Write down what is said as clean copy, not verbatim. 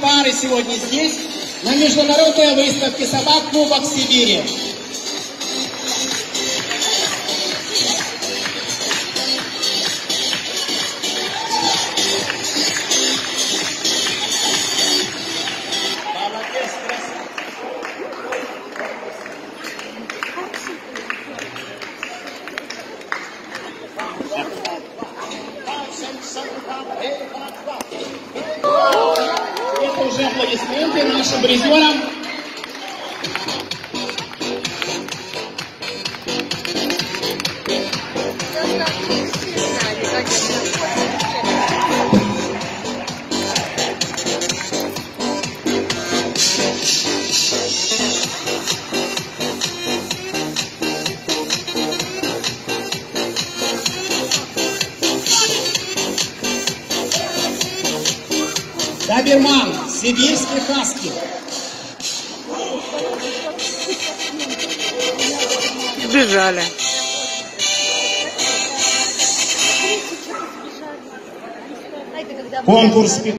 пары сегодня здесь, на международной выставке собак Кубок Сибири. Это уже аплодисменты нашим призерам. Доберман, сибирский хаски. Сбежали. Конкурс